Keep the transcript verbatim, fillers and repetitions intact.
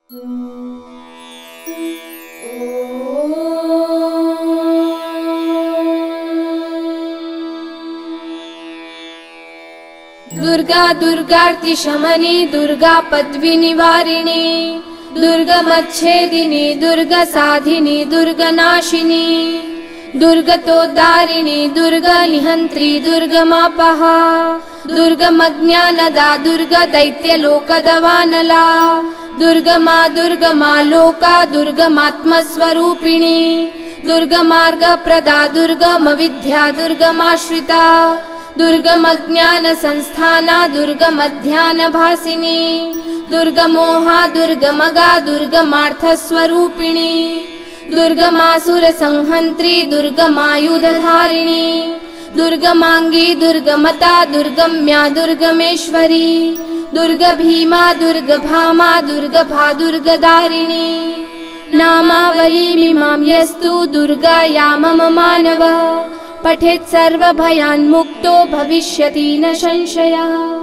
दुर्गा दुर्गार्ति शमनी दुर्गा पद्वी निवारिणी दुर्गमच्छेदिनी दुर्गा साधिनी दुर्गा नाशिनी दुर्गतोद्धारिणी दुर्गा निहंत्री दुर्गमापहा दुर्गमज्ञानदा दुर्गा दैत्यलोकदवानला दुर्गमा दुर्गमा लोका दुर्गमात्मस्वरूपिणी दुर्गमार्गप्रदा दुर्गमविद्या दुर्गमाश्रिता दुर्गमज्ञानसंस्थाना दुर्गमध्यानभासिनी दुर्गमोहा दुर्गमगा दुर्गमार्थस्वरूपिणी दुर्गमासुरसंहन्त्री दुर्गमायुधधारिणी दुर्गमांगी दुर्गमता दुर्गम्या दुर्गमेश्वरी दुर्गभीमा दुर्गभामा दुर्गभा दुर्गदारिणी नामावलीमिमां यस्तु दुर्गाया मम मानव पठेत् सर्वभयान्मुक्तो भविष्यति न संशयः।